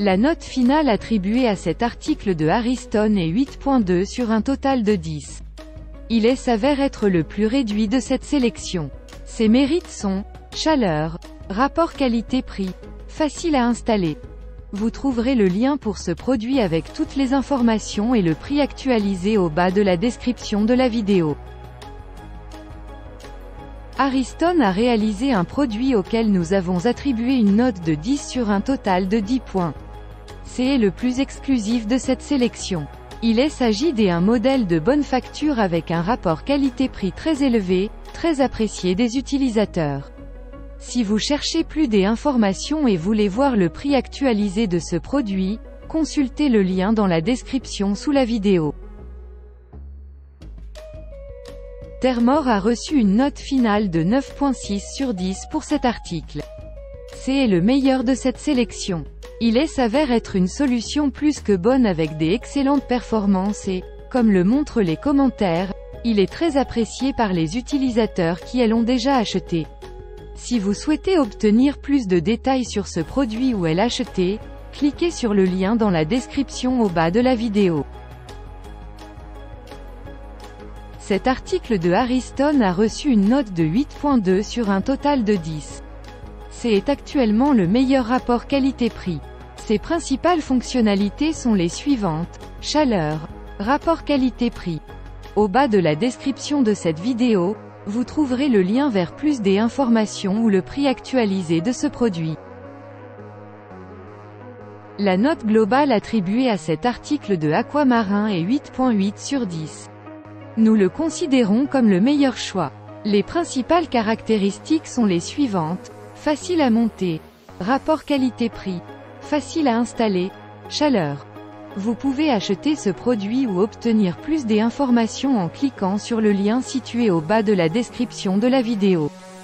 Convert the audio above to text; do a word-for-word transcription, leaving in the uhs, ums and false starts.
La note finale attribuée à cet article de Ariston est huit virgule deux sur un total de dix. Il est s'avère être le plus réduit de cette sélection. Ses mérites sont chaleur, rapport qualité-prix, facile à installer. Vous trouverez le lien pour ce produit avec toutes les informations et le prix actualisé au bas de la description de la vidéo. Ariston a réalisé un produit auquel nous avons attribué une note de dix sur un total de dix points. C'est le plus exclusif de cette sélection. Il est s'agit d'un modèle de bonne facture avec un rapport qualité-prix très élevé, très apprécié des utilisateurs. Si vous cherchez plus d'informations et voulez voir le prix actualisé de ce produit, consultez le lien dans la description sous la vidéo. Thermor a reçu une note finale de neuf virgule six sur dix pour cet article. C'est le meilleur de cette sélection. Il est s'avère être une solution plus que bonne avec des excellentes performances et, comme le montrent les commentaires, il est très apprécié par les utilisateurs qui l'ont déjà acheté. Si vous souhaitez obtenir plus de détails sur ce produit ou l'acheter, cliquez sur le lien dans la description au bas de la vidéo. Cet article de Ariston a reçu une note de huit virgule deux sur un total de dix. C'est actuellement le meilleur rapport qualité-prix. Ses principales fonctionnalités sont les suivantes: chaleur, rapport qualité-prix. Au bas de la description de cette vidéo, vous trouverez le lien vers plus d'informations ou le prix actualisé de ce produit. La note globale attribuée à cet article de Aquamarin est huit virgule huit sur dix. Nous le considérons comme le meilleur choix. Les principales caractéristiques sont les suivantes: facile à monter, rapport qualité-prix, facile à installer, chaleur. Vous pouvez acheter ce produit ou obtenir plus d'informations en cliquant sur le lien situé au bas de la description de la vidéo.